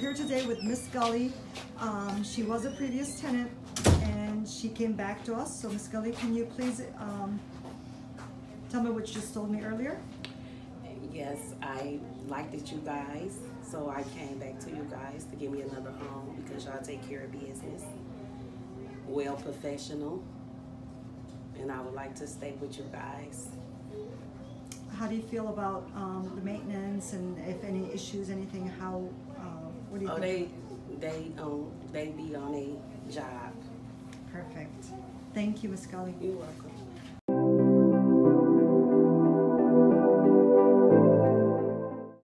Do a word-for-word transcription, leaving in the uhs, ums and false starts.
here today with Miss Scully. Um, she was a previous tenant and she came back to us. So Miss Scully, can you please um, tell me what you just told me earlier? Yes, I liked it, you guys, so I came back to you guys to give me another home because y'all take care of business, well professional, and I would like to stay with you guys. How do you feel about um, the maintenance and if any issues, anything? How? Uh, what do you Oh, think? they they um they be on a job. Perfect. Thank you, Miss Scully. You're welcome.